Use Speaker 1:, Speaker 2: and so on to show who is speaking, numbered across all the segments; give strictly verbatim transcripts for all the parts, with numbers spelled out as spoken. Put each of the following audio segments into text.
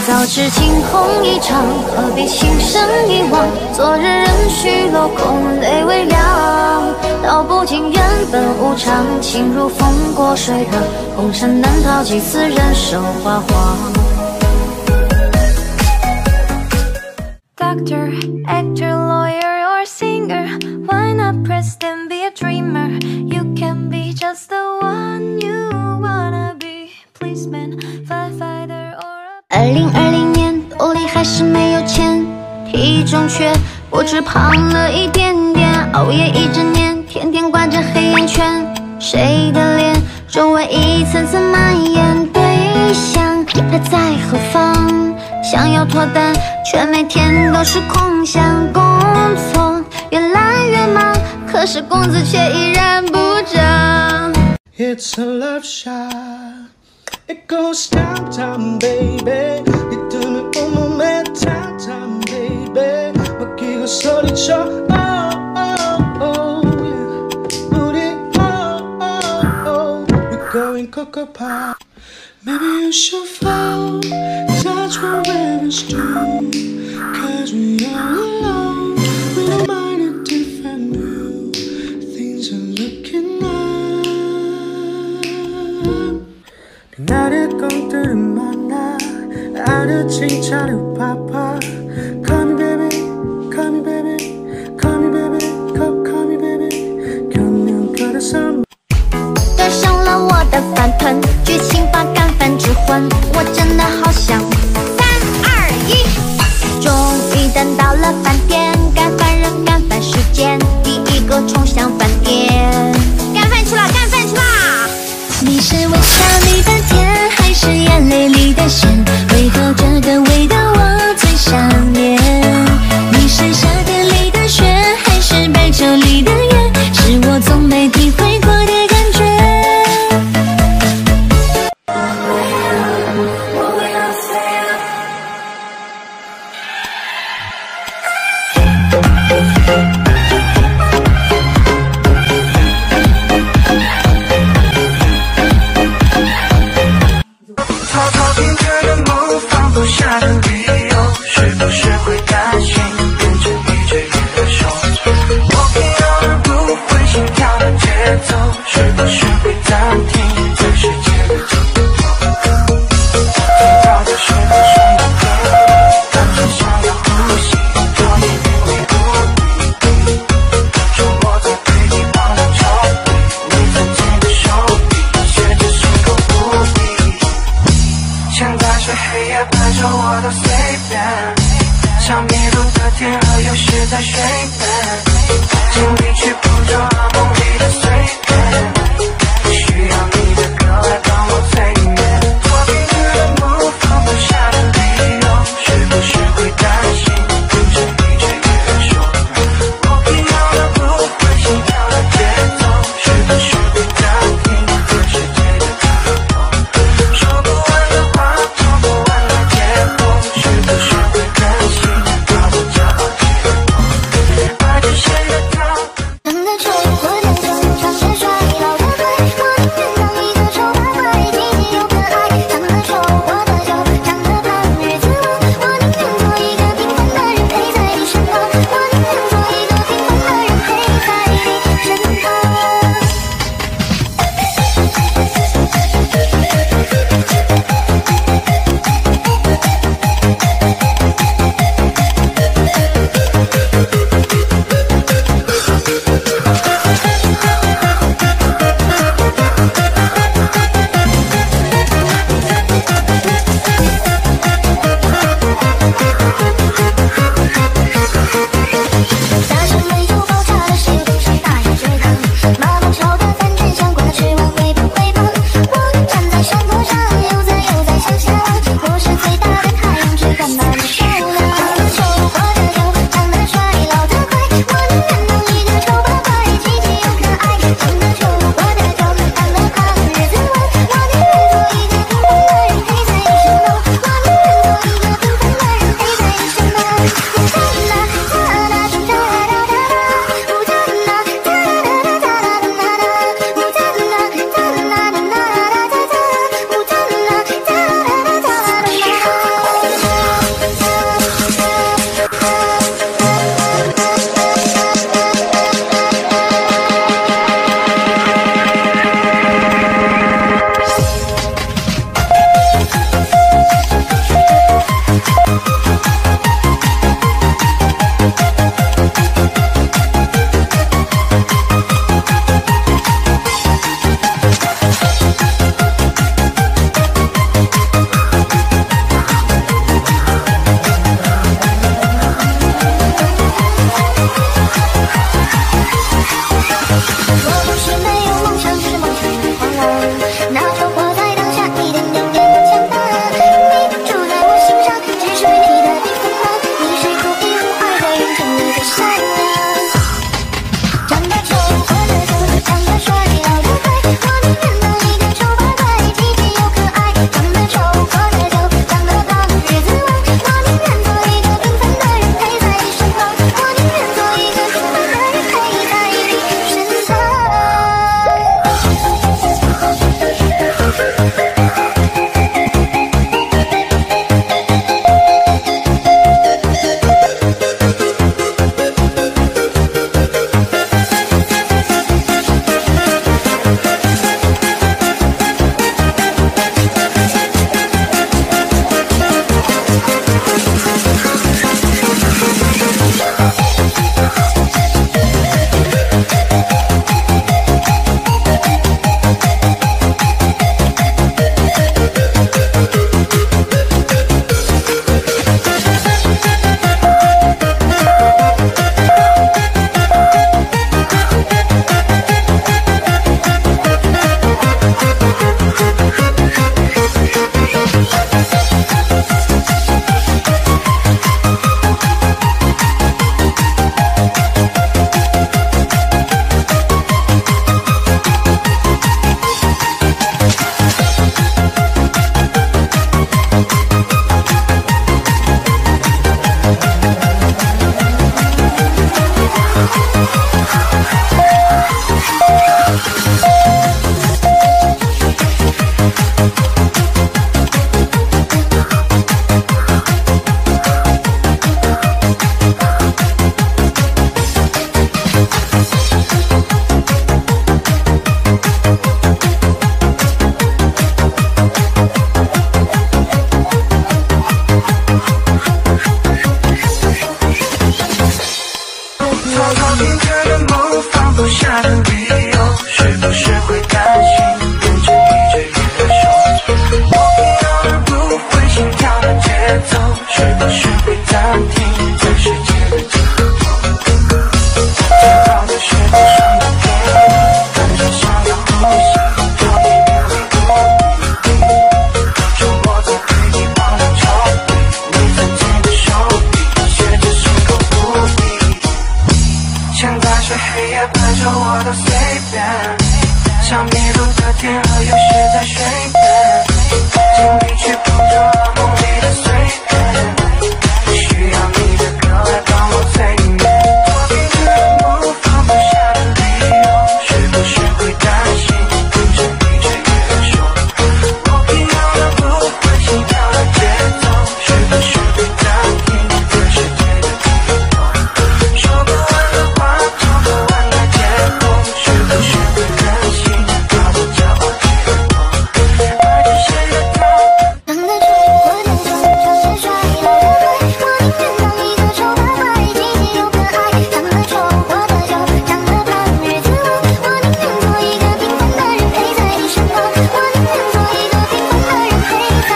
Speaker 1: 早知惊鸿一场，何必心生一往？昨日任虚落空，泪微凉。道不尽缘本无常，情如风过水浪，红尘难逃几次人生花黄。Doctor, actor, lawyer, or singer, why not press then be a dreamer? You can be just the one you wanna be. Policeman, firefighter, or a 二零二零年，兜里还是没有钱，体重却不止胖了一点点，熬夜一整年，天天挂着黑眼圈。谁的脸，周围一层层蔓延，对象他在何方？想要脱单，却每天都是空想。工作越来越忙，可是工资却依然不涨。It's a love shot, it goes down down baby. 이 뜨는 온몸에 down down baby. 먹히고 소리쳐 oh oh oh yeah. 우리 oh oh oh. We're going cocoa pop. Maybe you should fall. Touch my rivers too. Cause we are alone. We don't mind a different view. Things are looking up. 나를 꽁들은 만나. 나를 칭찬을 파파. Call me baby, call me baby, call me baby, call, call me baby. 곁면 걸어서登上了我的饭团，剧情把干饭之魂，我真的好想。三二一，终于等到了饭点，干饭人干饭时间，第一个冲向饭店。干饭去啦，干饭去啦！你是微笑里的甜，还是眼泪里的咸？为何这个味道我最想念？你是夏天里的雪，还是白昼里的夜？是我从没体会过的感觉。
Speaker 2: 偷偷听着的梦，放不下的理由，是不是会担心变成一句歌手？我偏要的不会心跳的节奏，是不是会暂停这世界的尽头？听到的是不是的歌，感觉想要呼吸，多年没回顾，触摸在对你忘了抽屉，你曾经的手笔，写着心口不一。现在是黑夜拍着我的随便，像迷路的天鹅有时在水边，尽力去捕捉梦里的碎片，需要你的歌来帮我催眠。我闭着的梦，放不下的理由，是不是会担心变成一句歌手？我偏要的不会心跳的节奏，是不是会暂停这世界的尽头？说不完的话，做不完的结果，是不是会更新到我骄傲结果？爱只是个他。等待窗外过的广场。 奏，是不是会暂停这世界的尽头？最好的是不想要给你，感觉想要呼吸，要避免你不理。就我在回忆忘了抽屉，你曾经的手笔，写着心口不一。像大水黑夜伴着我都随便，像迷路的天鹅有时在水边，尽力去捕捉梦里的碎片，需要你的歌来帮我催眠。躲避着梦放不下的理由，是不是会担心跟着你却越说？我平庸的不会心跳的节奏，是不是会暂停这世界的尽头？说不完的话，做不完的借口，是不是会任性把我骄傲解剖？爱着谁的痛？
Speaker 1: 让它吹，我的痛，就是摔了的对。我宁愿当一个丑八怪，既稀又可爱。让它抽我的酒，让它盼日子长。我宁愿做一个平凡的人陪在你身旁。我宁愿做一个平凡的人陪在。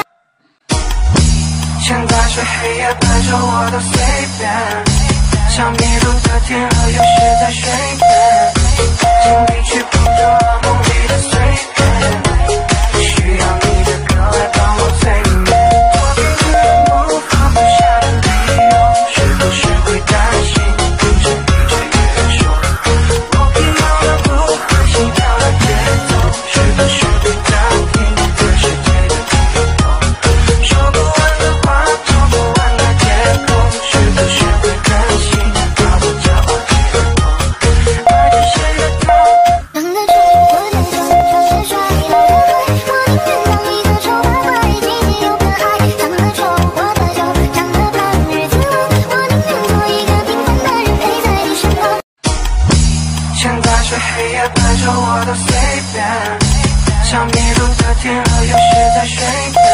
Speaker 2: 像大水黑夜伴着我都随便，像迷路的天鹅有时在水边，尽力去捕捉梦里的碎片，需要你的歌来帮我催眠。躲避着梦放不下的理由，是不是会担心跟着你却越说？我平庸的不会心跳的节奏，是不是会暂停这世界的尽头？说不完的话，做不完的借口，是不是会任性把我骄傲解剖？爱着谁的痛？
Speaker 1: 让它吹，我的痛，就是摔了的对。我宁愿当一个丑八怪，既稀又可爱。让它抽我的酒，让它盼日子长。我宁愿做一个平凡的人陪在你身旁。
Speaker 2: 像大水黑夜伴着我都随便，像迷路的天鹅有时在水边，